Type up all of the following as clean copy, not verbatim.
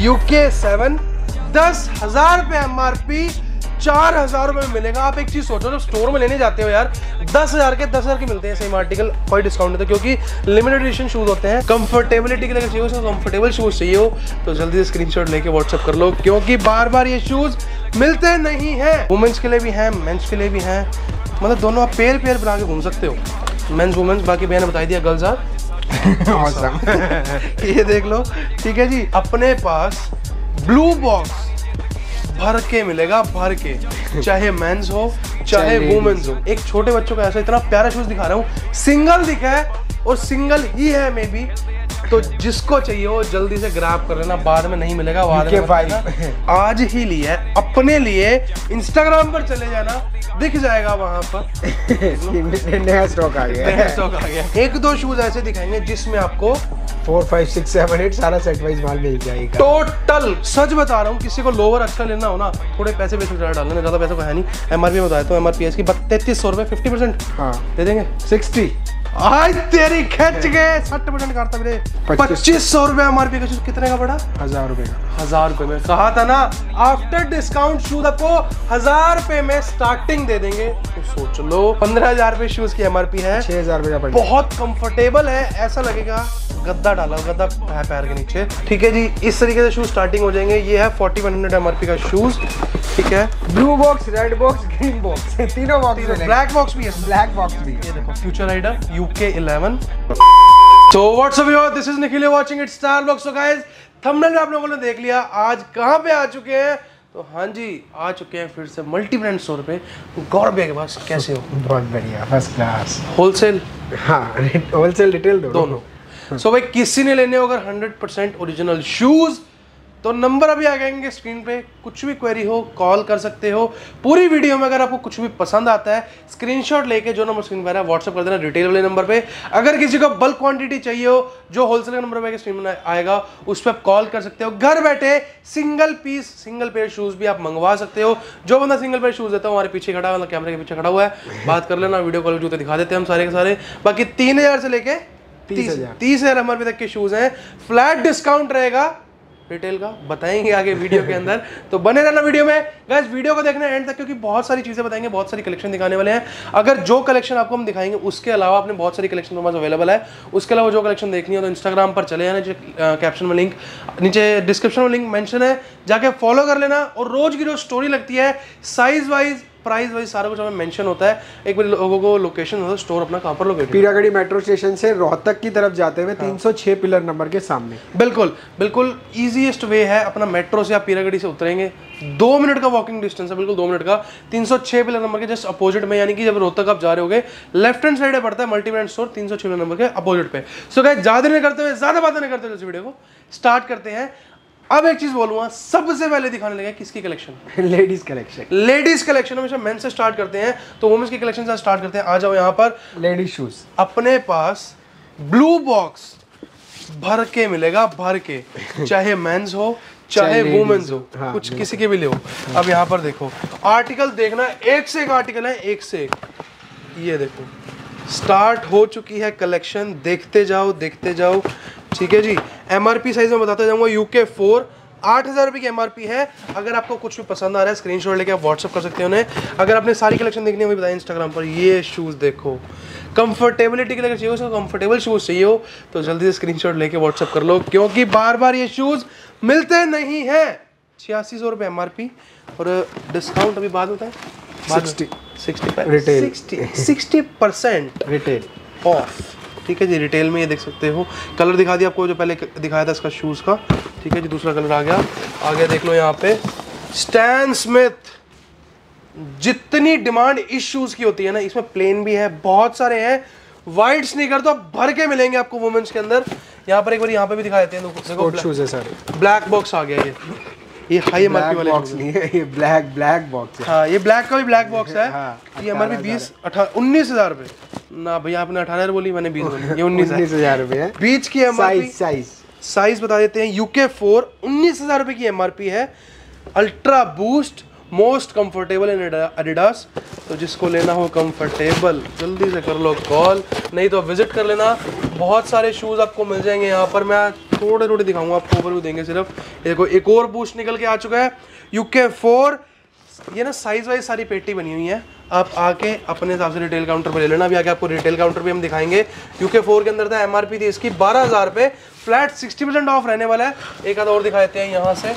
UK 7 10,000 रुपए MRP, 4,000 रुपए में मिलेगा। आप एक चीज सोचो, जब स्टोर में लेने जाते हो यार 10,000 के मिलते हैं सेम आर्टिकल, कोई डिस्काउंट नहीं था क्योंकि लिमिटेड एडिशन शूज होते हैं। कंफर्टेबिलिटी के लिए चाहिए हो, कंफर्टेबल शूज चाहिए हो तो जल्दी से स्क्रीनशॉट लेके व्हाट्सएप कर लो, क्योंकि बार बार ये शूज मिलते नहीं हैं। वुमेन्स के लिए भी हैं, मेंस के लिए भी हैं, मतलब दोनों आप पेयर बना के घूम सकते हो, मेंस वुमेन्स। बाकी मैंने बता दिया, गर्ल्स आर ये देख लो, ठीक है जी। अपने पास ब्लू बॉक्स भर के मिलेगा, भर के, चाहे मेंस हो चाहे वुमेन्स हो। एक छोटे बच्चों का ऐसा इतना प्यारा शूज दिखा रहा हूँ, सिंगल दिखा है और सिंगल ही है मे बी, तो जिसको चाहिए हो जल्दी से ग्रैब कर लेना, बाद में नहीं मिलेगा। आज ही लिया है अपने लिए, इंस्टाग्राम पर चले जाना, दिख जाएगा वहां पर नया स्टॉक आ गया। एक दो शूज ऐसे दिखाएंगे जिसमें आपको 4, 5, 6, 7, 8 सारा सेट वाइज माल मिल जाएगा टोटल। सच बता रहा हूँ, किसी को लोअर अच्छा लेना हो ना, थोड़े पैसे ज्यादा डालने, ज्यादा पैसे को है नहीं। MRP में बताया तो MRP इसकी 3300 रुपए, 50% हाँ दे देंगे। 60 आज तेरी खच गए, 60% काटता मेरे। 2500 रुपए MRP का शूज कितने का पड़ा? 1000 रुपए का। 1000 रुपए में कहा था ना, आफ्टर डिस्काउंट शूज आपको 1000 रुपए में स्टार्टिंग दे देंगे। तो सोच लो 15,000 रुपए शूज की MRP है, 6,000 रुपए का पड़ेगा। बहुत कंफर्टेबल है, ऐसा लगेगा गद्दा डाला, गद्दा है पैर के नीचे। ठीक है जी, इस तरीके से शूज स्टार्टिंग हो जाएंगे। ये है 4100 MRP का शूज, ठीक है। Blue box, red box, green box, तीनों बॉक्स में। ब्लैक बॉक्स भी है, ब्लैक बॉक्स भी। ये देखो, future rider UK 11। So what's up y'all, this is Nikhil, you're watching it Star Vlogs। So guys, thumbnail में आप लोगों ने देख लिया आज कहाँ पे आ चुके हैं। तो हाँ जी, आ चुके हैं फिर से मल्टी ब्रांड स्टोर पे, गौरव भैया के पास। कैसे हो? बहुत बढ़िया, फर्स्ट क्लास। होलसेल? हाँ, होलसेल रिटेल दोनों। सो भाई, किसी ने लेने हो अगर 100% ओरिजिनल शूज, तो नंबर अभी आ जाएंगे स्क्रीन पे। कुछ भी क्वेरी हो कॉल कर सकते हो। पूरी वीडियो में अगर आपको कुछ भी पसंद आता है, स्क्रीनशॉट लेके जो नंबर स्क्रीन पर है व्हाट्सएप कर देना रिटेल वाले नंबर पे। अगर किसी को बल्क क्वांटिटी चाहिए हो, जो होलसेल का नंबर पे स्क्रीन में आएगा उस पर आप कॉल कर सकते हो। घर बैठे single piece, single pair shoes भी आप मंगवा सकते हो। जो बंदा सिंगल पेयर शूज देता है हमारे पीछे खड़ा है, कैमरे के पीछे खड़ा हुआ है, बात कर लेना, वीडियो कॉल जूते दिखा देते हैं हम सारे के सारे। बाकी 3000 से लेके 30,000 MRP तक के शूज हैं। फ्लैट डिस्काउंट रहेगा रिटेल का, बताएंगे आगे वीडियो के अंदर, तो बने रहना वीडियो में। गाइस वीडियो को देखना एंड तक, क्योंकि बहुत सारी चीजें बताएंगे, बहुत सारी कलेक्शन दिखाने वाले हैं। अगर जो कलेक्शन आपको हम दिखाएंगे उसके अलावा अपने बहुत सारी कलेक्शन हमारे पास अवेलेबल है, उसके अलावा जो कलेक्शन देखनी है तो इंस्टाग्राम पर चले जाना, कैप्शन में लिंक, नीचे डिस्क्रिप्शन में लिंक मेंशन है, जाके फॉलो कर लेना। और रोज की रोज स्टोरी लगती है, साइज वाइज, प्राइस वाइज सारा कुछ हमें मेंशन होता है। एक बार लोगों को लोकेशन होता है, स्टोर अपना कहाँ पर लोकेटेड है। पीरागढ़ी मेट्रो स्टेशन से रोहतक की तरफ जाते हुए 306 पिलर नंबर के सामने। बिल्कुल बिल्कुल ईजीएस्ट वे है अपना, मेट्रो से आप पीरागढ़ी से उतरेंगे, 2 मिनट का वॉकिंग डिस्टेंस है, बिल्कुल 2 मिनट का। 306 पिलर नंबर के जस्ट अपोजिट में, यानी कि जब रोहतक आप जा रहे होगे लेफ्ट हैंड साइड पड़ता है multi brand store, 306 pillar number के अपोजिट पे। सो गाइस, ज्यादा नहीं करते हुए, ज्यादा बातें नहीं करते हुए इस वीडियो को स्टार्ट करते हैं। अब एक चीज बोलूंगा, सबसे पहले दिखाने लगे किसकी collection? Ladies collection. Ladies collection हमेशा मेन से स्टार्ट करते हैं, तो वुमेन्स की कलेक्शन से स्टार्ट करते हैं। आ जाओ यहाँ पर। लेडीज शूज अपने पास ब्लू बॉक्स भर के मिलेगा, भर के, चाहे मेंस हो चाहे वुमेन्स हो। हाँ, कुछ किसी के भी ले हो। अब यहाँ पर देखो, आर्टिकल देखना, एक से एक आर्टिकल है, एक से एक। ये देखो, स्टार्ट हो चुकी है कलेक्शन, देखते जाओ देखते जाओ। ठीक है जी, MRP साइज में बताता जाऊंगा। UK 4 8,000 रुपये की MRP है। अगर आपको कुछ भी पसंद आ रहा है स्क्रीनशॉट लेके आप व्हाट्सअप कर सकते हो उन्हें। अगर आपने सारी कलेक्शन देखनी है वो बताएं इंस्टाग्राम पर। ये शूज़ देखो, कंफर्टेबिलिटी के लिए चाहिए हो, कंफर्टेबल शूज़ चाहिए हो तो जल्दी से स्क्रीनशॉट लेके व्हाट्सअप कर लो, क्योंकि बार बार ये शूज़ मिलते नहीं हैं। 8600 रुपये MRP और डिस्काउंट अभी बाद होता है 60% रिटेल ऑफ। ठीक है जी, रिटेल में ये देख सकते हो। कलर दिखा दिया आपको जो पहले दिखाया था इसका शूज़ का। ठीक है जी, दूसरा कलर आ गया देख लो यहाँ पे स्टैन स्मिथ। जितनी डिमांड इस शूज़ की होती है ना, इसमें प्लेन भी है, बहुत सारे हैं। वाइट स्नीकर तो भर के मिलेंगे आपको वुमेन्स के अंदर। यहाँ पर एक बार यहाँ पे भी दिखा देते हैं, देखो शूज है सारे। ब्लैक बॉक्स आ गया ये हाई MRP वाले बॉक्स नहीं है, ये ब्लैक बॉक्स है। हाँ, ये ब्लैक का भी ब्लैक बॉक्स है। हाँ, ये MRP 19,000 रुपये ना भैया, आपने 18,000 बोली, मैंने 20 बोली। ये 19,000 रुपये है। बीच की MRP साइज बता देते हैं। UK 4 19,000 रुपये की MRP है। Ultra boost, most comfortable in Adidas. तो जिसको लेना हो कंफर्टेबल, जल्दी से कर लो कॉल, नहीं तो विजिट कर लेना। बहुत सारे शूज़ आपको मिल जाएंगे यहाँ पर। मैं थोड़े थोड़े दिखाऊंगा आपको, ओवरव्यू देंगे सिर्फ। ये देखो एक और बूस्ट निकल के आ चुका है UK4। ये ना साइज वाइज सारी पेटी बनी हुई है, आप आके अपने हिसाब से रिटेल काउंटर पर ले लेना। अभी आके आपको रिटेल काउंटर पे हम दिखाएंगे। UK4 के अंदर था, MRP थी इसकी 12,000 रुपये, फ्लैट 60% ऑफ रहने वाला है। एक आधा और दिखा देते हैं यहाँ से,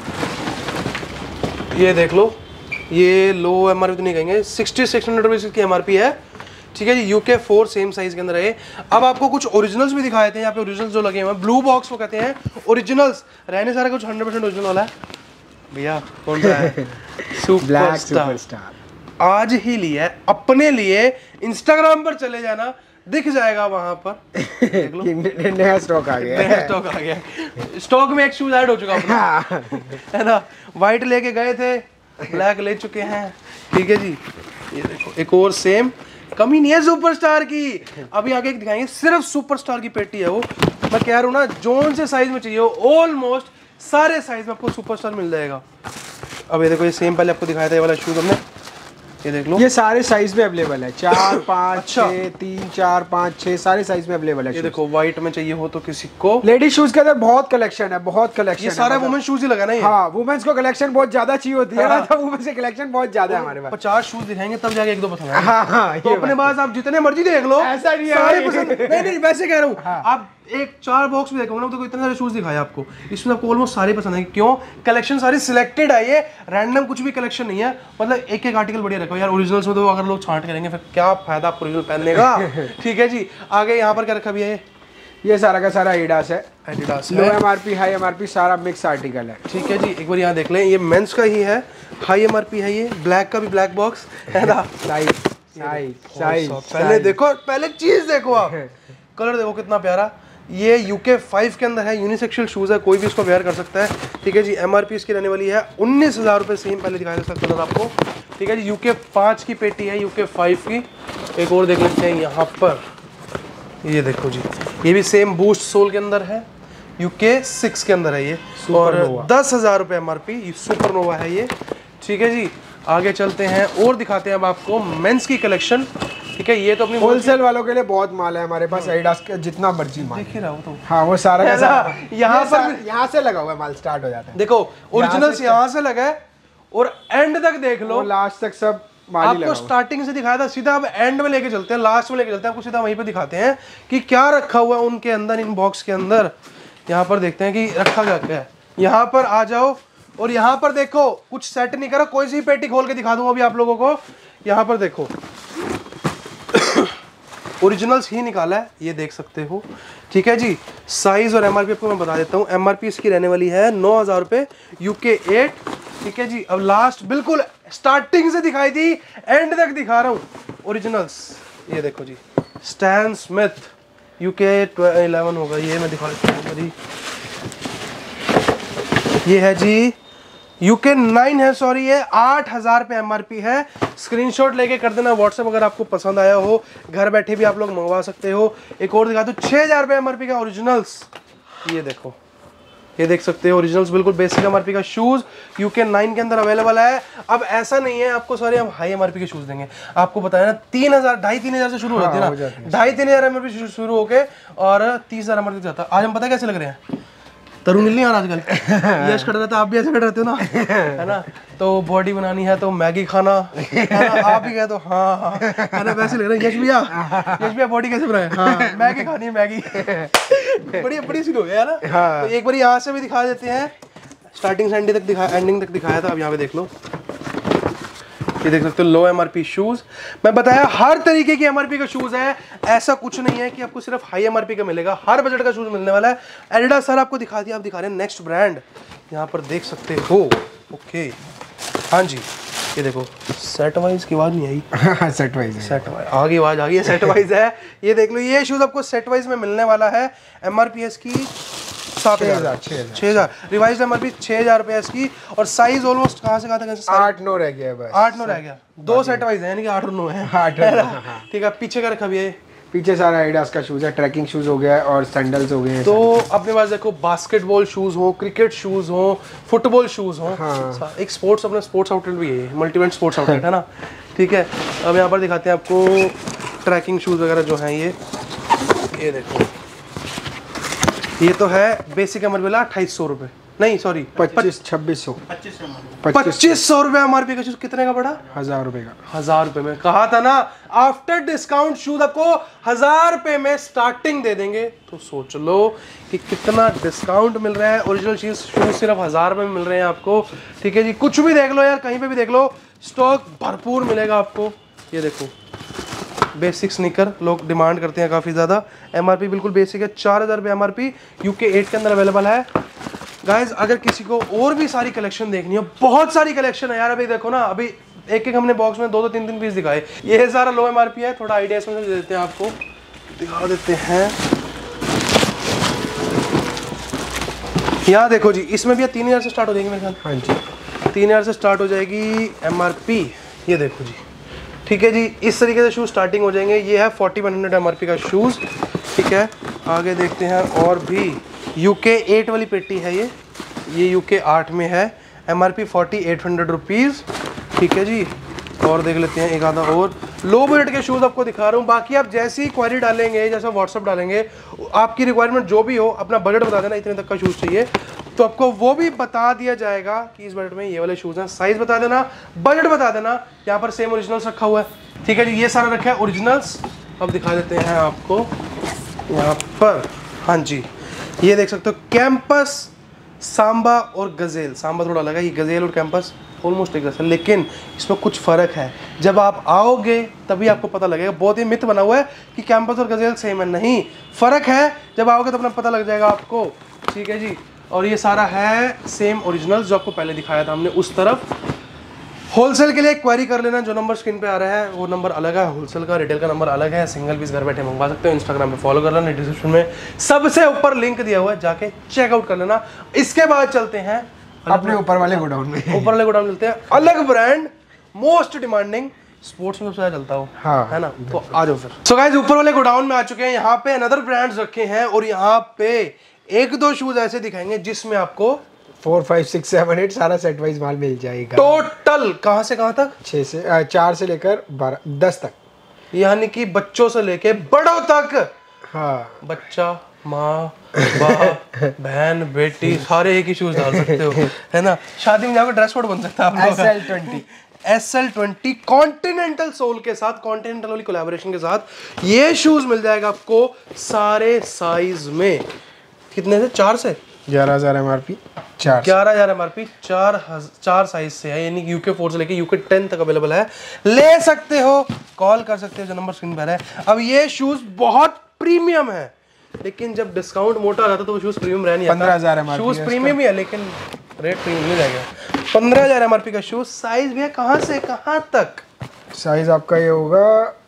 ये देख लो, ये लो MRP तो नहीं कहेंगे, 6600 रुपीज़ की MRP है, ठीक है जी। UK4 सेम साइज के अंदर है। अब आपको कुछ ओरिजिनल्स भी दिखाए थे, यहाँ पे ओरिजिनल्स जो लगे हुए हैं, ब्लू बॉक्स वो कहते हैं ओरिजिनल्स, रहने सारा कुछ 100% ओरिजिनल वाला है भैया। कौन सा है? सुपरस्टार, आज ही लिया है अपने लिए, इंस्टाग्राम पर चले जाना, दिख जाएगा वहां पर। देख लो नया स्टॉक आ गया, नया स्टॉक आ गया। स्टॉक में एक शूज ऐड हो चुका अपना, है ना। वाइट लेके गए थे, ब्लैक ले चुके हैं, ठीक है जी। ये देखो एक और सेम, कमी नहीं है सुपरस्टार की। अभी आगे दिखाएंगे, सिर्फ सुपरस्टार की पेटी है वो। मैं कह रहा हूँ ना, जोन से साइज में चाहिए हो, ऑलमोस्ट सारे साइज में आपको सुपरस्टार मिल जाएगा। अब ये देखो, ये सेम पहले आपको दिखाया था ये वाला शूज हमने, ये देख लो, ये सारे साइज में अवेलेबल है, 4 5 6 3 4 5 6 सारे साइज में अवेलेबल है। ये देखो व्हाइट में चाहिए हो तो किसी को। लेडीज शूज के अंदर बहुत कलेक्शन है, बहुत कलेक्शन। ये सारा वुमेन शूज ही लगा ना ये। हाँ, वुमेन्स को कलेक्शन बहुत ज्यादा चाहिए होती है ना, तो वुमेन्स की कलेक्शन बहुत ज्यादा है हमारे पास। 50 शूज दिखाएंगे तब जाके एक दो पसंद आएगा। हाँ, तो अपने पास आप जितने मर्जी देख लो, ऐसा नहीं है सारे पसंद नहीं, वैसे कह रहा हूँ। आप एक 4 बॉक्स में देखोगे ना, तो इतने सारे शूज दिखाए आपको, इसमें आपको ऑलमोस्ट सारे पसंद आएंगे। क्यों? कलेक्शन सारी सिलेक्टेड है, ये रैंडम कुछ भी कलेक्शन नहीं है। मतलब एक एक आर्टिकल बढ़िया रखो यार। ओरिजिनल्स में तो अगर लोग छांट करेंगे फिर क्या फायदा आपको ओरिजिनल पहनने का। ठीक है जी। आगे यहाँ पर क्या रखा भी है? ये सारा का सारा एडिडास है। Adidas low MRP high MRP सारा मिक्स आर्टिकल है। ठीक है जी। एक बार यहाँ देख लें, ये मेंस का ही है, हाई MRP है। ये ब्लैक का भी ब्लैक बॉक्स है ना। साइज पहले देखो, पहले चीज देखो आप, कलर देखो कितना प्यारा। ये UK5 के अंदर है, यूनिसेक्सुअल शूज है, कोई भी इसको वेयर कर सकता है। ठीक है जी। MRP इसकी रहने वाली है 19,000 रुपये। सेम पहले दिखाया था कलर आपको। ठीक है जी। UK5 की पेटी है, UK5 की। एक और देख लेते हैं यहाँ पर, ये देखो जी, ये भी सेम बूस्ट सोल के अंदर है, UK6 के अंदर है ये, और 10,000 रुपये MRP। सुपरनोवा है ये। ठीक है जी। आगे चलते हैं और दिखाते हैं अब आपको मेंस की कलेक्शन। ठीक है। ये तो अपनी होलसेल वालों के लिए बहुत माल है हमारे पास, एडिडास का जितना मर्जी माल दिख ही रहा हो तो। हाँ, वो सारा का सारा यहाँ से लगा हुआ है, माल स्टार्ट हो जाता है। देखो ओरिजिनल्स यहाँ से लगा है और एंड तक देख लो, लास्ट तक सब माल ही लगा आपको स्टार्टिंग से दिखाया था, सीधा अब एंड में लेके चलते हैं, लास्ट में लेके चलते हैं, आपको सीधा वहीं पे दिखाते हैं कि क्या रखा हुआ है उनके अंदर, इन बॉक्स के अंदर। यहाँ पर देखते हैं कि रखा क्या क्या है। यहाँ पर आ जाओ और यहाँ पर देखो, कुछ सेट नहीं करा, कोई सी पेटी खोल के दिखा दूंगा अभी आप लोगों को। यहाँ पर देखो ओरिजिनल्स ही निकाला है, ये देख सकते हो। ठीक है जी। साइज और MRP आपको मैं बता देता हूँ। MRP इसकी रहने वाली है 9,000 रुपये, UK8। ठीक है जी। अब लास्ट बिल्कुल स्टार्टिंग से दिखाई थी, एंड तक दिखा रहा हूँ ओरिजिनल्स। ये देखो जी, स्टैन स्मिथ UK11 होगा ये, मैं दिखा देता हूँ जी। ये है जी UK9 है, सॉरी, ये 8,000 रुपये MRP है। स्क्रीनशॉट लेके कर देना व्हाट्सएप अगर आपको पसंद आया हो, घर बैठे भी आप लोग मंगवा सकते हो। एक और दिखा दो, 6,000 रुपये MRP का ओरिजिनल्स। ये देखो, ये देख सकते हो ओरिजिनल्स, बिल्कुल बेसिक MRP का शूज UK9 के अंदर अवेलेबल है। अब ऐसा नहीं है आपको सारे हम हाई MRP के शूज देंगे, आपको बताया ना 3,000 2,500-3,000 से शुरू हो जाती है ना, 2,500-3,000 MRP शुरू होके और 30,000 MRP जाता है। आज हम पता कैसे लग रहे हैं, तरुण मिल नहीं आ रहा आजकल। यश खड़ा रहता है, आप भी ऐसे खड़े रहते हो ना, है ना। तो बॉडी बनानी है तो मैगी खाना, है ना, आप भी कहे तो हाँ हाँ, है ना, वैसे लग रहा है। यश भैया बॉडी कैसे बनाए? हाँ, मैगी खानी है, मैगी। बड़ी सी हो गया ना। तो एक बार यहाँ से भी दिखा देते हैं, स्टार्टिंग से एंडिंग तक दिखाया था। अब यहाँ पे देख लो, ये देख सकते हो लो MRP शूज। मैं बताया हर तरीके की MRP का शूज है, ऐसा कुछ नहीं है कि आपको सिर्फ हाई MRP का मिलेगा, हर बजट का शूज मिलने वाला है। एडिडास सर आपको दिखा दिया, आप दिखा रहे हैं नेक्स्ट ब्रांड, यहाँ पर देख सकते हो। ओके, हाँ जी। ये देखो, सेट वाइज की आवाज नहीं आई। सेट वाइज आगे आवाज आ गई है, सेट वाइज है। ये देख लो, ये शूज आपको सेट वाइज में मिलने वाला है। MRP की 6,000 रिवाइज MRP 6,000 रुपये इसकी। और साइज ऑलमोस्ट कहाँ से कहाँ तक? 8-9 रह गया बस, 8-9 रह गया। 2 सेट वाइज है, यानी कि 8 और 9 है। ठीक है। पीछे का रखा भी है, पीछे सारा एडिडास का शूज है, ट्रैकिंग शूज हो गया है और सैंडल्स हो गए हैं। तो अपने पास देखो बास्केटबॉल शूज हो, क्रिकेट शूज हो, फुटबॉल शूज हो। हाँ। एक स्पोर्ट्स, अपना स्पोर्ट्स आउटलेट भी है, मल्टीवेंट स्पोर्ट्स आउटलेट है ना। ठीक है। अब यहाँ पर दिखाते हैं आपको ट्रैकिंग शूज वगैरह जो हैं। ये देखो, ये तो है बेसिक एमआरपी वाला 2800 रुपये, नहीं सॉरी 2500 2500 रुपये एमआरपी का शूज। कितने का पड़ा? 1000 रुपये का। 1000 रुपये में कहा था ना, आफ्टर डिस्काउंट शूज आपको 1000 रुपये में स्टार्टिंग दे देंगे। तो सोच लो कि कितना डिस्काउंट मिल रहा है। ओरिजिनल शूज सिर्फ 1000 रुपये में मिल रहे हैं आपको, ठीक है जी। कुछ भी देख लो यार, कहीं पे भी देख लो, स्टॉक भरपूर मिलेगा आपको। ये देखो बेसिक स्नीकर लोग डिमांड करते हैं काफ़ी ज़्यादा। एमआरपी बिल्कुल बेसिक है, 4000 रुपये एमआरपी, यूके 8 के अंदर अवेलेबल है। गाइज अगर किसी को और भी सारी कलेक्शन देखनी हो, बहुत सारी कलेक्शन है यार। अभी देखो ना, अभी एक एक हमने बॉक्स में 2-2 3-3 पीस दिखाए। ये सारा लो एमआरपी है, थोड़ा आइडिया इसमें दे देते हैं आपको, दिखा देते हैं। यहाँ देखो जी, इसमें भी 3000 से स्टार्ट हो जाएगी मेरे ख्याल। हाँ जी 3000 से स्टार्ट हो जाएगी एमआरपी। ये देखो जी, ठीक है जी, इस तरीके से शूज स्टार्टिंग हो जाएंगे। ये है 4100 एमआरपी का शूज़, ठीक है। आगे देखते हैं और भी, यूके 8 वाली पेटी है ये यूके 8 में है, एमआरपी 4800 रुपीज़, ठीक है जी। और देख लेते हैं एक आधा और लो बजट के शूज़ आपको दिखा रहा हूँ। बाकी आप जैसी क्वेरी डालेंगे, जैसा व्हाट्सअप डालेंगे, आपकी रिक्वायरमेंट जो भी हो, अपना बजट बता देना, इतने तक का शूज़ चाहिए, तो आपको वो भी बता दिया जाएगा कि इस बजट में ये वाले शूज़ हैं। साइज़ बता देना, बजट बता देना। यहाँ पर सेम ओरिजिनल्स रखा हुआ है, ठीक है जी। ये सारा रखा है ओरिजिनल्स। अब दिखा देते हैं आपको यहाँ पर। हाँ जी, ये देख सकते हो, कैंपस, सांबा और गज़ेल। सांबा थोड़ा अलग है, ये गज़ेल और कैंपस ऑलमोस्ट एक जैसा, लेकिन इसमें कुछ फ़र्क है। जब आप आओगे तभी आपको पता लगेगा। बहुत ही मिथ बना हुआ है कि कैंपस और गज़ेल सेम है, नहीं, फ़र्क है। जब आओगे तो अपना पता लग जाएगा आपको, ठीक है जी। और ये सारा है सेम ओरिजिनल्स जो आपको पहले दिखाया था हमने उस तरफ। होलसेल के लिए क्वेरी कर लेना, जो नंबर स्क्रीन पे आ रहा है वो नंबर अलग है, होलसेल का, रिटेल का नंबर अलग है। सिंगल पीस घर बैठे मंगवा सकते हो। इंस्टाग्राम पे फॉलो कर लेना, डिस्क्रिप्शन में सबसे ऊपर लिंक दिया हुआ है, जाके चेकआउट कर लेना। इसके बाद चलते हैं अपने ऊपर वाले गोडाउन में। ऊपर वाले गोडाउन चलते हैं, अलग ब्रांड, मोस्ट डिमांडिंग, स्पोर्ट्स में सबसे ज्यादा चलता हो, हाँ, है ना। तो आ जाओ फिर। सो गाइस, ऊपर वाले गोडाउन में आ चुके हैं। यहाँ पे अनदर ब्रांड्स रखे हैं और यहाँ पे 1-2 शूज ऐसे दिखाएंगे जिसमें आपको 4, 5, 6, 7, 8 सारा सेट वाइज माल मिल जाएगा। टोटल कहाँ से कहाँ तक? 4 से लेकर 10 तक, यानी कि बच्चों से लेके बड़ों तक। हाँ, बच्चा, माँ, बाप, बहन, बेटी, सारे एक ही शूज डाल सकते हो, है ना। शादी में जाकर ड्रेस कोड बन सकता है आप लोग। SL20 कॉन्टिनेंटल सोल के साथ, कॉन्टिनेंटल वाली कोलैबोरेशन के साथ ये शूज मिल जाएगा आपको सारे साइज में। कितने से? 4 से 11,000 एमआरपी, 11,000 एमआरपी, 4 साइज से है, यानी यूके 4 से लेके यूके 10 तक अवेलेबल है। ले सकते हो, कॉल कर सकते हो, जो नंबर स्क्रीन पर है। अब ये शूज बहुत प्रीमियम है, लेकिन जब डिस्काउंट मोटा आ जाता तो वो शूज प्रीमियम रह नहीं आता। 15,000 एमआरपी शूज प्रीमियम ही है, लेकिन रेट प्रीमियम नहीं रहेगा। 15,000 एमआरपी का शूज। साइज भी है कहाँ से कहाँ तक? साइज आपका ये होगा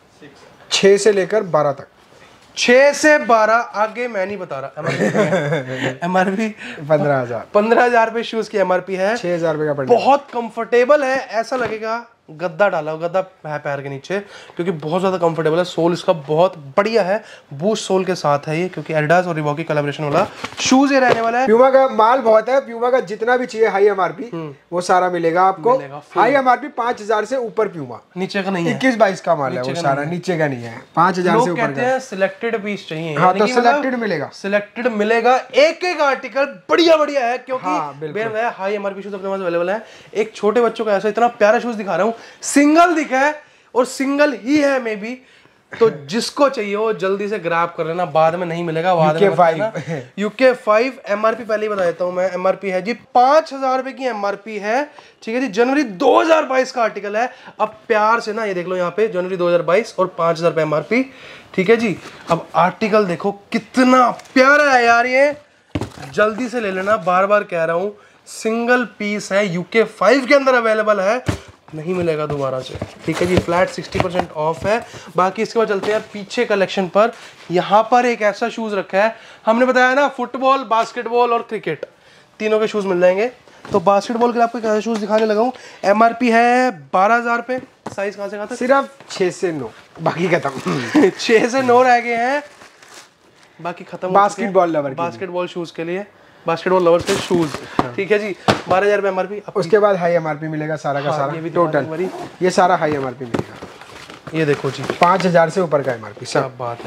6 से लेकर 12 तक। 6 से 12, आगे मैं नहीं बता रहा। एमआरपी 15,000। 15,000 रुपये शूज की एमआरपी है। 6,000 रुपये का पड़ेगा। बहुत कंफर्टेबल है, ऐसा लगेगा गद्दा डाला हो, गद्दा है पैर के नीचे, क्योंकि बहुत ज़्यादा कंफर्टेबल है। सोल इसका बहुत बढ़िया है, बूस्ट सोल के साथ है ये, क्योंकि एडिडास और रिबॉक की कोलैबोरेशन वाला शूज ये रहने वाला है। प्यूमा का माल बहुत है, प्यूमा का जितना भी चाहिए हाई एमआरपी वो सारा मिलेगा आपको। हाई एमआरपी 5,000 से ऊपर प्यूमा, नीचे का नहीं है। 21-22 का माल है वो सारा, नीचे का नहीं है। 5,000 से ऊपर कहते हैं सिलेक्टेड पीस चाहिए। हाँ, तो सिलेक्टेड मिलेगा, सिलेक्टेड मिलेगा। एक एक आर्टिकल बढ़िया बढ़िया है, क्योंकि हाँ, हाई एमआरपी शूज अपने पास अवेलेबल है। एक छोटे बच्चों का ऐसा इतना प्यारा शूज दिखा रहा हूँ, सिंगल दिखा है और सिंगल ही है मे बी, तो जिसको चाहिए वो जल्दी से ग्रैब कर लेना, बाद में नहीं मिलेगा। बाद में यूके 5 एमआरपी पहले ही बता देता हूं मैं। एमआरपी है जी 5,000 रुपए की एमआरपी है, ठीक है जी। जनवरी 2022 का आर्टिकल है। अब प्यार से ना ये देख लो, यहाँ पे जनवरी 2022 और 5,000 रुपए एमआरपी, ठीक है जी। अब आर्टिकल देखो कितना प्यारा है यार, ये जल्दी से ले लेना, बार बार कह रहा हूं। सिंगल पीस है, यूके 5 के अंदर अवेलेबल है, नहीं मिलेगा दोबारा से, ठीक है जी। फ्लैट 60% ऑफ है। बाकी इसके बाद चलते हैं पीछे कलेक्शन पर। यहाँ पर एक ऐसा शूज रखा है, हमने बताया ना, फुटबॉल, बास्केटबॉल और क्रिकेट तीनों के शूज मिल जाएंगे। तो बास्केटबॉल के लिए आपको एक शूज दिखाने लगा हूँ। एमआरपी है 12,000 रुपये। साइज कहाँ से कहाँ तक? सिर्फ 6 से 9, बाकी खत्म। 6 से 9 रह गए हैं, बाकी खत्म। बास्केटबॉल लवर, बास्केटबॉल शूज के लिए, बास्केटबॉल लवर्स के शूज, ठीक है जी। 12,000 रुपये एमआरपी। उसके बाद हाई एमआरपी मिलेगा सारा का सारा, ये टोटल ये सारा हाई एमआरपी मिलेगा। ये देखो जी, 5,000 से ऊपर का एमआरपी। सब बात है,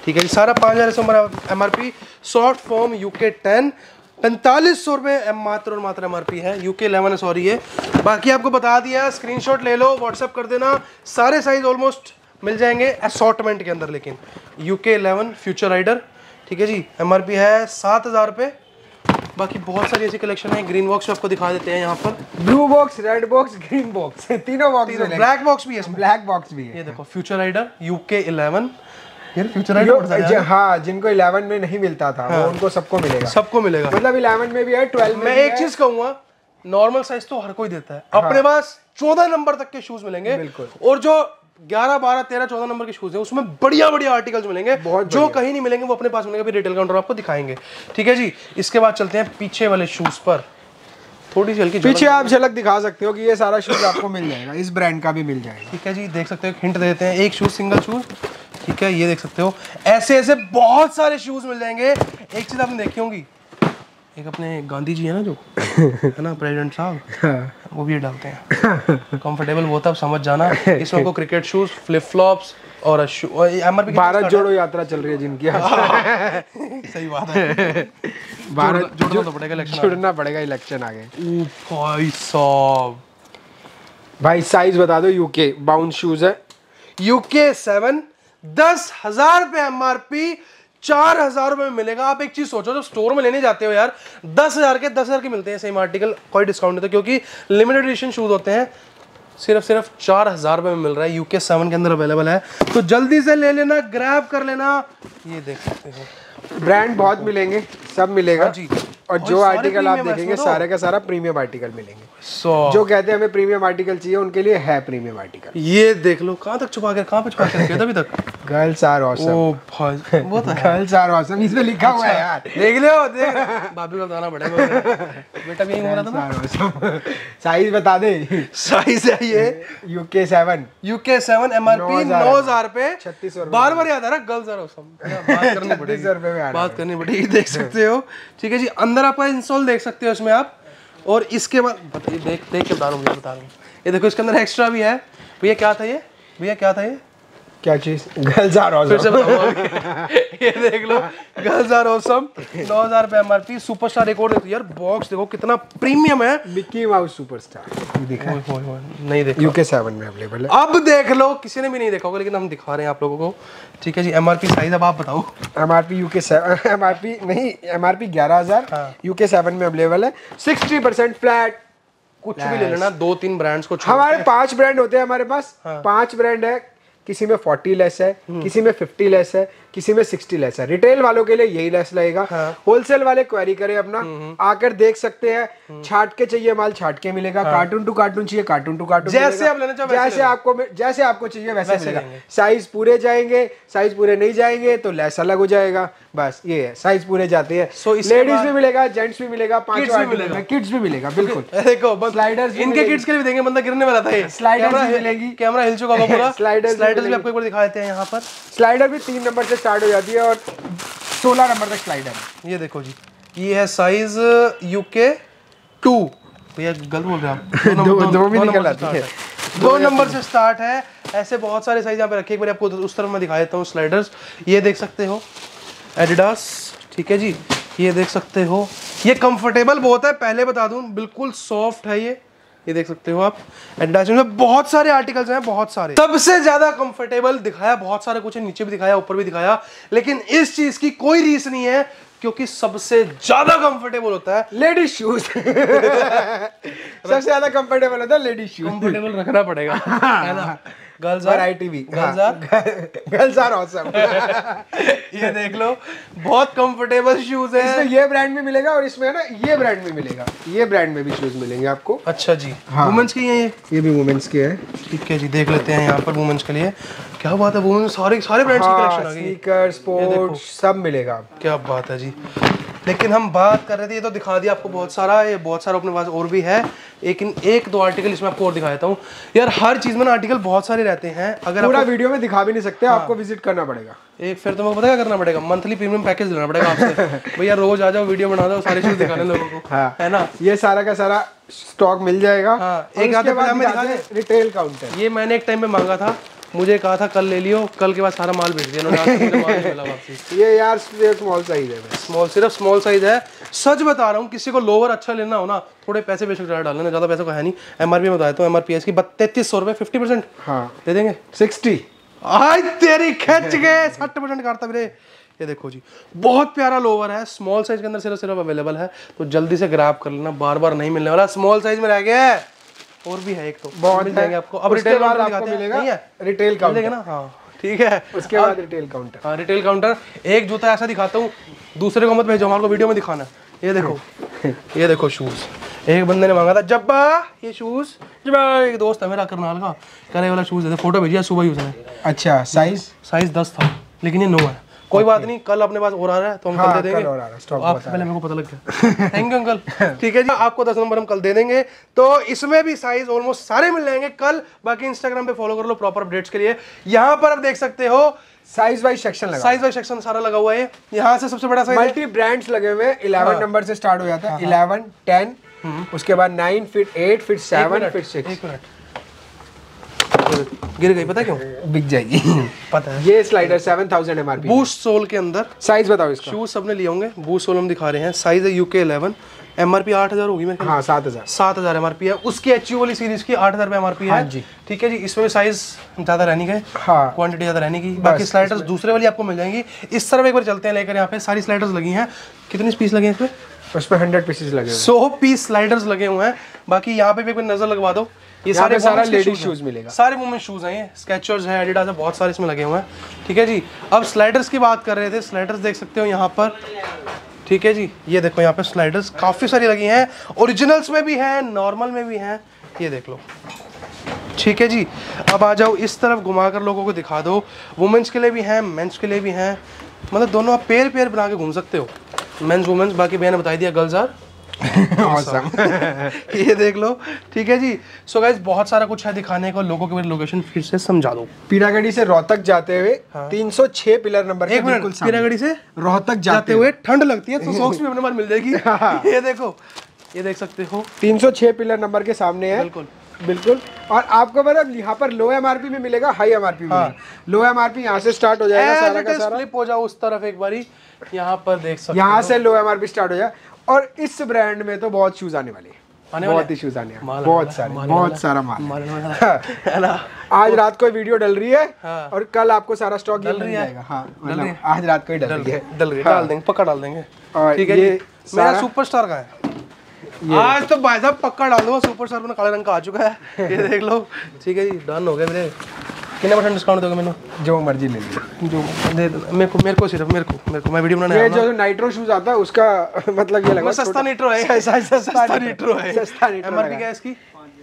ठीक है जी, सारा 5000 MRP। सॉफ्ट फॉर्म UK 10 4500 रुपये मात्र और मात्र MRP है। UK 11 है, सॉरी है। बाकी आपको बता दिया, स्क्रीनशॉट ले लो, व्हाट्सअप कर देना, सारे साइज ऑलमोस्ट मिल जाएंगे असॉर्टमेंट के अंदर। लेकिन UK 11 फ्यूचर राइडर, ठीक है जी, MRP है 7000 रुपये। बाकी बहुत सारी ऐसी कलेक्शन है। ग्रीन बॉक्स आपको दिखा देते हैं यहाँ पर, blue box, red box, green box, तीनों बॉक्स, ब्लैक बॉक्स भी है, ब्लैक बॉक्स भी है। ये देखो फ्यूचर राइडर UK 11, यार फ्यूचर राइडर हाँ, जिनको 11 में नहीं मिलता था वो उनको सबको मिलेगा, सबको मिलेगा। मतलब 11 में भी है, 12 में मैं एक चीज कहूंगा, नॉर्मल साइज तो हर कोई देता है, अपने पास 14 नंबर तक के शूज मिलेंगे। बिल्कुल। और जो 11, 12, 13, 14 नंबर के शूज हैं उसमें बढ़िया बढ़िया आर्टिकल्स मिलेंगे, जो कहीं नहीं मिलेंगे वो अपने पास मिलेंगे। रिटेल काउंटर आपको दिखाएंगे, ठीक है जी। इसके बाद चलते हैं पीछे वाले शूज पर, थोड़ी सी हल्की पीछे आप झलक दिखा सकते हो कि ये सारा शूज आपको मिल जाएगा, इस ब्रांड का भी मिल जाएगा, ठीक है जी। देख सकते हो, हिंट देते हैं, एक शूज, सिंगल शूज, ठीक है। ये देख सकते हो, ऐसे ऐसे बहुत सारे शूज मिल जाएंगे। एक चीज आपने देखी होंगी, एक अपने गांधी जी है ना, जो है ना प्रेसिडेंट साहब, वो भी डालते हैं। कंफर्टेबल वो तब समझ जाना। इसमें को क्रिकेट शूज, फ्लिप फ्लॉप्स और MRP भारत जोड़ो यात्रा चल रही है जिनकी। सही बात है, भारत जोड़ना तो पड़ेगा, इलेक्शन जुड़ना पड़ेगा, इलेक्शन आ गए। भाई साहब, भाई साइज बता दो। UK बाउंस शूज है, UK 7 10,000 रुपये MRP, 4000 रुपये में मिलेगा। आप एक चीज सोचो, जब स्टोर में लेने जाते हो यार 10,000 के मिलते हैं सेम आर्टिकल, कोई डिस्काउंट नहीं था, क्योंकि लिमिटेड एडिशन शूज होते हैं। सिर्फ 4000 रुपये में मिल रहा है, UK 7 के अंदर अवेलेबल है, तो जल्दी से ले लेना, ग्रैब कर लेना। ये देख सकते हो, ब्रांड बहुत मिलेंगे, सब मिलेगा जी। और जो आर्टिकल आप देखेंगे सारे का सारा प्रीमियम आर्टिकल मिलेंगे। जो कहते हैं हमें प्रीमियम आर्टिकल चाहिए, उनके लिए है प्रीमियम आर्टिकल। ये देख लो, कहाँ पे छुपा के रखे थे अभी तक। Girls are awesome. ओ भाई, वो तो गर्ल्स आर ऑसम, इसमें लिखा हुआ है यार, देख लो, देख भाभी को बताना पड़ेगा। बेटा भी यही हो रहा था ना। साइज बता दे। साइज है ये UK 7 MRP 9000 रुपए, 3600 बार याद आ रहा, गर्ल्स आर ऑसम, बात करनी पड़ेगी, बात करनी पड़ेगी। देख सकते हो, ठीक है जी। अंदर आपका इंस्टॉल देख सकते हो इसमें आप, और इसके बाद बताइए, देख के बता रहा हूँ। ये देखो, इसके अंदर एक्स्ट्रा भी है। भैया क्या था ये, भैया क्या था ये, क्या चीज? Girls are awesome. फिर से बताओ। ये देख लो, गर्ल्स आर ऑसम, 9000 रुपये MRP। सुपरस्टार एक और देखो यार, बॉक्स देखो कितना प्रीमियम है, मिकी माउस सुपरस्टार देखा है? नहीं देखा, UK 7 में अवेलेबल है। अब देख लो, किसी ने भी नहीं देखा होगा, लेकिन हम दिखा रहे हैं आप लोगों को, ठीक है जी। MRP साइज अब आप बताओ। MRP UK 7 MRP नहीं, MRP 11,000, UK 7 में अवेलेबल है, 60% फ्लैट। कुछ भी ले लेना, 2-3 ब्रांड्स को। हमारे 5 ब्रांड होते हैं हमारे पास, 5 ब्रांड है, किसी में 40 लेस है, किसी में 50 लेस है, किसी में 60 लेस है। रिटेल वालों के लिए यही लेस लगेगा। होलसेल वाले क्वेरी करें अपना, आकर देख सकते हैं। छाट के चाहिए माल, छाट के मिलेगा। कार्टून टू कार्टून चाहिए, कार्टून टू कार्टून, जैसे आप लेना चाहो जैसे आपको चाहिए वैसे मिलेगा। साइज पूरे जाएंगे, साइज पूरे नहीं जाएंगे तो लेस अलग हो जाएगा। बस ये है, साइज पूरे जाते हैं। लेडीज भी मिलेगा, जेंट्स भी मिलेगा, किड्स भी मिलेगा। बिल्कुल, देखो स्लाइडर्स, इनके किड्स के लिए भी देंगे, बंदा गिरने वाला था। ये स्लाइडर मिलेगी, कैमरा हिल चुका होगा पूरा। स्लाइडर्स भी आपको एक बार दिखा देते हैं यहाँ पर। स्लाइडर भी 3 नंबर से स्टार्ट हो जाती है और 16 नंबर तक स्लाइडर है। ये देखो जी, ये है साइज UK 2। भैया गलत बोल रहे हैं आप, दो भी निकल आती है, 2 नंबर से स्टार्ट है। ऐसे बहुत सारे साइज यहाँ पे रखे, एक बार आपको उस तरफ मैं दिखा देता हूँ। स्लाइडर्स ये देख सकते हो, एडिडास, ठीक है जी। ये देख सकते हो, ये कंफर्टेबल बहुत है, पहले बता दूं, बिल्कुल सॉफ्ट है ये देख सकते हो आप। एडिडास में बहुत सारे आर्टिकल्स हैं, बहुत सारे। सबसे ज्यादा कंफर्टेबल दिखाया, बहुत सारे कुछ नीचे भी दिखाया, ऊपर भी दिखाया, लेकिन इस चीज की कोई रीस नहीं है, क्योंकि सबसे ज्यादा कंफर्टेबल होता है लेडीज शूज। सबसे ज्यादा कंफर्टेबल होता है लेडीज शूज। कंफर्टेबल रखना पड़ेगा, है ना। Girls are ITV, girls are awesome. ये देख लो, बहुत कंफर्टेबल शूज है। इसमें ये ब्रांड में मिलेगा और इसमें है ना ये ब्रांड में मिलेगा, ये ब्रांड में भी शूज मिलेंगे आपको। अच्छा जी, वुमेन्स की है ये भी वुमेन्स के है। ठीक है जी, देख लेते हैं यहाँ पर वुमेन्स के लिए। क्या बात है, वुमेन्स सारे ब्रांड्स की कलेक्शन आ गई, स्नीकर, स्पोर्ट्स सब मिलेगा। क्या बात है जी। लेकिन हम बात कर रहे थे, ये तो दिखा दिया आपको बहुत सारा, ये बहुत सारा अपने पास और भी है, लेकिन 1-2 आर्टिकल इसमें आपको और दिखा देता हूँ यार। हर चीज में ना आर्टिकल बहुत सारे रहते हैं, अगर पूरा वीडियो में दिखा भी नहीं सकते, आपको विजिट करना पड़ेगा। एक फिर तो मुझे पता क्या करना पड़ेगा, मंथली प्रीमियम पैकेज लेना पड़ेगा आपसे। भैया रोज आ जाओ, वीडियो बना दो, सारी चीज दिखाने लोगों को, है ना। ये सारा का सारा स्टॉक मिल जाएगा। एक आधे रिटेल काउंटर, ये मैंने एक टाइम पे मांगा था, मुझे कहा था कल ले लियो, कल के बाद सारा माल बेच दिया इन्होंने, आज मुझे माल नहीं मिला वापसी। ये यार स्मॉल साइज है, स्मॉल, सिर्फ स्मॉल साइज है। सच बता रहा हूँ, किसी को लोअर अच्छा लेना हो ना, थोड़े पैसे बेशक ज़्यादा डालना, ज़्यादा पैसे का है नहीं। एमआरपी में बताया तो एमआरपी इसकी 3300 रुपये, 50% हाँ दे देंगे। 60 आज तेरी खिंच गए, 60% काटता मेरे। ये देखो जी, बहुत प्यारा लोअर है, स्मॉल साइज के अंदर सिर्फ अवेलेबल है, तो जल्दी से ग्रैब कर लेना, बार बार नहीं मिलने वाला, स्मॉल साइज में रह गया है। और भी है एक, तो बहुत मिल जाएंगे आपको। अब उसके रिटेल बाद काउंटर आपको दिखाते मिलेगा, हैं, रिटेल काउंटर ना, हाँ ठीक है। उसके बाद रिटेल काउंटर। हाँ रिटेल काउंटर। एक जूता ऐसा दिखाता हूँ, दूसरे को मत भेजो, हमारे को वीडियो में दिखाना है। ये देखो ये देखो शूज, एक बंदे ने मांगा था जब्बा ये शूज, जब्बा एक दोस्त है मेरा करनाल का, कह रहे वाला शूज दे दे, फोटो भेजिए सुबह ही उसने। अच्छा साइज 10 था, लेकिन ये 9 है। कोई बात नहीं, कल अपने पास और आ रहा है तो हम कल दे देंगे। तो आपसे पहले मेरे को पता लग गया। Thank you uncle. ठीक है जी, आपको 10 नंबर हम कल दे देंगे। तो इसमें भी साइज ऑलमोस्ट सारे मिल जाएंगे कल। बाकी इंस्टाग्राम पे फॉलो कर लो प्रॉपर अपडेट्स के लिए। यहाँ पर आप देख सकते हो साइज वाइज सेक्शन लगा, साइज वाइज सेक्शन सारा लगा हुआ है। यहाँ से सबसे बड़ा साइज मल्टी ब्रांड्स लगे हुए हैं। 11 नंबर से स्टार्ट हो जाता है, 11 10, उसके बाद 9 फिट 8 फिट 7 फिट 6। एक मिनट, गिर गई, पता क्यों? बिक जाएगी। पता है। ये स्लाइडर 7000 एमआरपी, बूस्ट सोल के अंदर। साइज बताओ इसका। शूज सबने लिए होंगे, बूस्ट सोल हम दिखा रहे हैं। साइज है UK 11, एमआरपी 8000 होगी मेरे ख्याल। हाँ 7000 एमआरपी है। उसकी HU वाली सीरीज की 8000 रुपये एमआरपी है। हाँ जी। ठीक है जी, इसमें भी साइज ज्यादा रहने गए, हाँ क्वांटिटी ज्यादा रहने की। बाकी स्लाइडर्स दूसरे वाली आपको मिल जाएंगी। इस तरफ एक बार चलते हैं लेकर, यहाँ पे सारी स्लाइडर्स लगी हैं। कितने पीस लगे हैं इसमें? उसमें 100 पीसेस लगे हुए हैं, 100 पीस स्लाइडर्स लगे हुए हैं। बाकी यहाँ पे भी एक बार नजर लगवा दो, ये सारा women's के लेडीज shoes शूज हैं। मिलेगा, सारे वुमेन शूज हैं, ये स्केचर्स हैं, एडिडास है, बहुत सारे इसमें लगे हुए हैं। ठीक है जी, अब स्लाइडर्स की बात कर रहे थे। स्लाइडर्स देख सकते हो यहाँ पर। ठीक है जी, ये देखो यहाँ पे स्लाइडर्स काफ़ी सारी लगी हैं, ओरिजिनल्स में भी हैं, नॉर्मल में भी हैं, ये देख लो। ठीक है जी, अब आ जाओ इस तरफ, घुमा कर लोगों को दिखा दो। वुमेंस के लिए भी हैं, मेंस के लिए भी हैं, मतलब दोनों आप पेयर पेयर बना के घूम सकते हो, मेंस वुमेंस। बाकी मैंने बता दिया, गर्ल्स आर awesome। ये देख लो। ठीक है जी, सो गाइस बहुत सारा कुछ है दिखाने को। लोगों के लोकेशन फिर से समझा दो। पीरागढ़ी से रोहतक जाते हुए 306 पिलर नंबर एक मिनट, पीरागढ़ी से रोहतक जाते हुए ठंड लगती है तो सॉक्स भी अपने पास मिल जाएगी। ये देखो, ये देख सकते हो, 306 पिलर नंबर के सामने है। बिल्कुल बिल्कुल। और आपको पता यहाँ पर लो एमआरपी में मिलेगा, हाई एमआरपी में। लो एमआरपी यहाँ से स्टार्ट हो जाएगा, सारा का सारा। फ्लिप हो जाओ उस तरफ एक बारी, यहाँ पर देख सकते हो, यहाँ से लो एमआरपी स्टार्ट हो जाए। और इस ब्रांड में तो बहुत शूज आने वाले हैं, बहुत ही शूज आने हैं, बहुत सारा माल है ना। आज रात को वीडियो डल रही है और कल आपको सारा स्टॉक मिल जाएगा। हाँ मतलब आज रात को ही डल रही है, डाल देंगे, पक्का डाल देंगे। ठीक है, ये मेरा सुपरस्टार का है आज तो भाई साहब, पक्का डाल दो। सुपरस्टार में काले रंग का आ चुका है, ये देख लो। ठीक है जी, डन हो गया मेरे। कितने % डिस्काउंट दोगे मैंने? जो मर्जी ले लीजिए, जो दे मेरे को सिर्फ मेरे को मैं वीडियो बनाने ये जो नाइट्रो शूज आता है उसका मतलब ये लगा सस्ता नाइट्रो है, सस्ता नाइट्रो है। एमआरपी क्या है इसकी?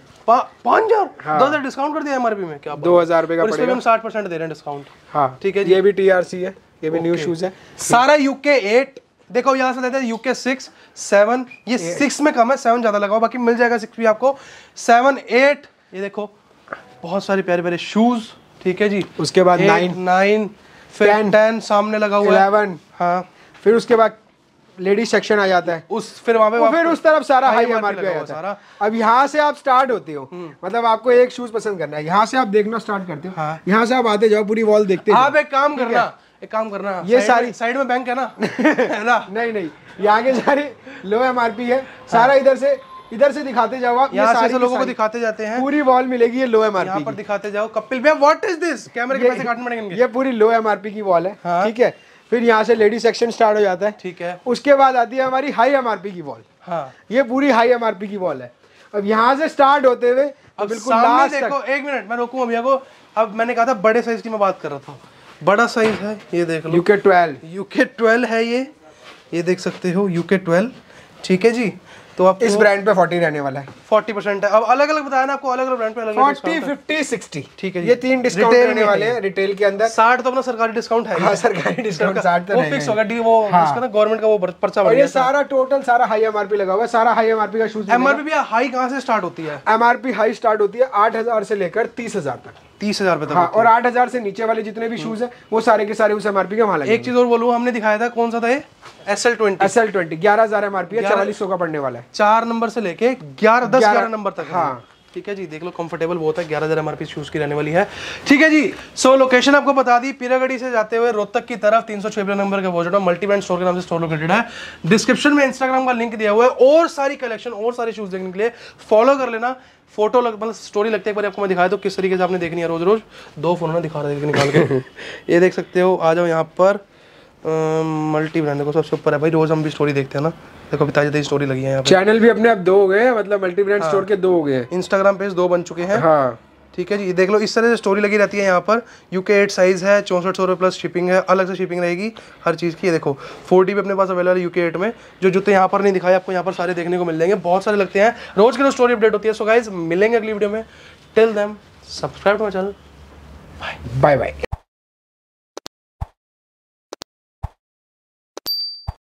5000, 2000 डिस्काउंट कर दिया एमआरपी में। क्या 2000 रुपए का पड़ेगा, हम 60% दे रहे हैं डिस्काउंट। हाँ ठीक है, ये भी TRC है, ये भी न्यू शूज है। सारा UK 8, देखो यहाँ से देते हैं UK 6 7, ये 6 में कम है, 7 ज्यादा लगा हुआ, बाकी मिल जाएगा 6 भी आपको, 7 8। ये देखो बहुत सारे प्यारे प्यारे शूज। ठीक है जी, उसके बाद 9 फिर 10 सामने लगा हुआ है, 11। हाँ, फिर उसके बाद लेडीज सेक्शन आ जाता है, फिर वहाँ पे फिर उस तरफ सारा हाई एमआरपी आ जाता है। अब यहाँ से आप स्टार्ट होते हो, मतलब आपको एक शूज पसंद करना है, यहाँ से आप देखना स्टार्ट करते हो। यहाँ से आप आते जाओ, पूरी वॉल देखते हो। आप एक काम करना, ये सारी साइड में बैंक है ना, है ना? नहीं, यहाँ के सारे लो एमआरपी है, सारा इधर से दिखाते जाओ आप, यहाँ से लोगों को दिखाते जाते हैं। पूरी वॉल मिलेगी ये लो एमआरपी, यहाँ पर दिखाते जाओ। कपिल भैया व्हाट इज दिस, कैमरे के पैसे काटने पड़ेंगे। ये पूरी लो एमआरपी की वॉल है, ठीक है। फिर यहाँ से लेडी सेक्शन स्टार्ट हो जाता है, ठीक है। उसके बाद आती है हमारी हाई एमआरपी की वॉल। हाँ, ये पूरी हाई एमआरपी की वॉल है। अब यहाँ से स्टार्ट होते हुए अब बिल्कुल लास्ट देखो, एक मिनट मैं रोकूं भैया को। अब मैंने कहा था बड़े साइज की मैं बात कर रहा था, बड़ा साइज है, ये देख लो, UK 12 है ये देख सकते हो, UK 12। ठीक है जी, तो आप इस ब्रांड पे 40 रहने वाला है, 40% है। अब अलग अलग बताया ना आपको, अलग अलग ब्रांड पे अलग 40 50 60। ठीक है, ये 3 डिस्काउंट रहने वाले हैं रिटेल के अंदर। 60 तो अपना सरकारी डिस्काउंट है। हाँ, सरकारी डिस्काउंट 60 तो वो फिक्स होगा, वो उसका ना गवर्नमेंट का वो पर्चा और ये सारा टोटल सारा हाई एमआरपी लगा हुआ है, सारा हाई एमआरपी का शूज। एमआरपी भी हाई कहाँ से स्टार्ट होती है? एमआरपी हाई स्टार्ट होती है 8000 से लेकर 30000 तक, 30000 रुपए तक। हाँ, और 8000 से नीचे वाले जितने भी शूज हैं वो सारे के सारे उस एमआरपी के वहां लगे। एक चीज और बोलूं, हमने दिखाया था कौन सा था ये? SL20 11,000 एमआरपी है, 4400 का पड़ने वाला है। 4 नंबर से लेके 11 10 11 नंबर तक। हाँ, ठीक है जी, देख लो कंफर्टेबल बहुत है, 11,000 MRP शूज़ की रहने वाली है। ठीक है जी, सो लोकेशन आपको बता दी, पीरागढ़ी से जाते हुए रोहतक की तरफ 306 नंबर का वोजोडा मल्टी ब्रांड स्टोर के नाम से स्टोर लोकेटेड है। डिस्क्रिप्शन में इंस्टाग्राम का लिंक दिया हुआ है, और सारी कलेक्शन और सारे शूज़ देखने के लिए फॉलो कर लेना। फोटो मतलब स्टोरी लगते एक बार आपको मैं दिखाया तो किस तरीके से आपने देखनी है रोज रोज। 2 फोन ना दिखा रहे थे निकाल के ये देख सकते हो, आ जाओ यहाँ पर मल्टी ब्रांड देखो सबसे ऊपर है भाई, रोज हम भी स्टोरी देखते हैं ना, देखो ताजी ताजी स्टोरी लगी है यहाँ पे। चैनल भी अपने अब 2 हो गए, मतलब मल्टी ब्रांड स्टोर के 2 हो गए, इंस्टाग्राम पेज 2 बन चुके हैं। हाँ ठीक है जी, देख लो इस तरह से स्टोरी लगी रहती है यहाँ पर। UK 8 साइज़ है, 6400 रुपये प्लस शिपिंग है, अलग से शिपिंग रहेगी हर चीज़ की। ये देखो 40 भी अपने पास अवेलेबल है UK 8 में, जो जूते यहाँ पर नहीं दिखाए आपको यहाँ पर सारे देखने को मिल जाएंगे, बहुत सारे लगते हैं, रोज़ की रोज स्टोरी अपडेट होती है। सो गाइज मिलेंगे अगली वीडियो में, till then subscribe to my channel, bye bye bye.